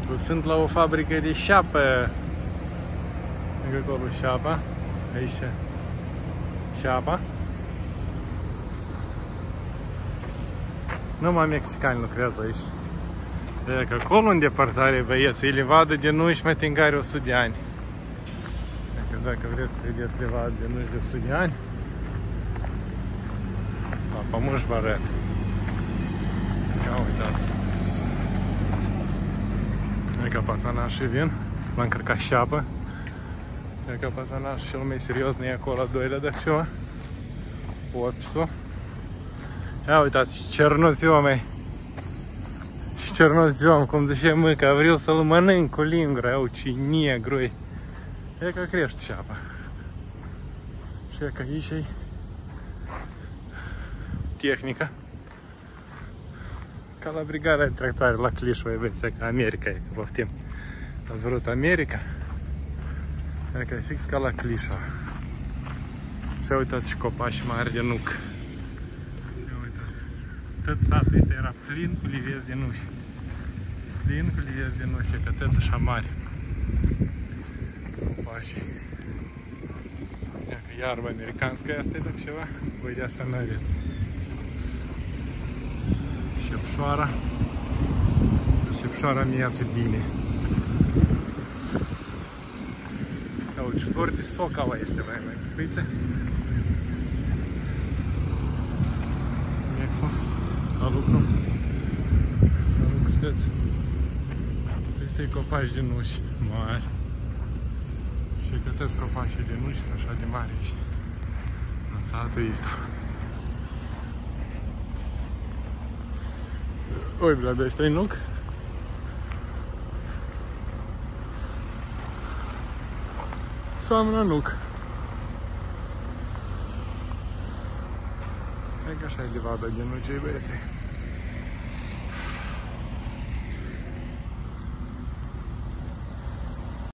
Sunt la o fabrică de șapă. Lângă acolo șapa. Aici șapa. Numai mexicani lucrează aici. Că acolo în depărtare, băieți, îi levadă de nuși mai tingare 100 de ani. Dacă vreți să vedeți levadă de nuși de 100 de ani, la pămuș vă arăt. Ia uitați. E ca pațanașii vin, l-a încărcat șapă. E ca pațanașul cel mai serios nu e acolo al doilea de ceva. Opisul. Ia uitați, cernoziomei. Și cernoziom, cum zice mâca, vreau să-l mănânc cu lingura. Iau, ce negru-i. E că crește șapa. Și e că aici e tehnica. Ca la brigada de tractoare la Clișu, vezi, ca America e, că poftim. Ați vrut America? E că e fix ca la Clișu. Și uitați și copaci mari de nuc. Ia uitați. Tot satul ăsta era plin cu livezi de nuși. Plin cu livezi de nuși, că toți așa mari. Copaci. Ia că iarbă americanscă asta e tot ceva. Voi de asta n-aveți. Șepșoara. Șepșoara merge bine. Uite, flori de socava este mai cupițe. Nexa. La lucru. La lucru, știți. Este copaci de nuși mari. Și câteți copaci de nuși sunt așa de mari aici. În satul ăsta. Oi, bля, dar ăsta-i nuc? Seamănă nuc. E că așa e livada de nucei, băieții.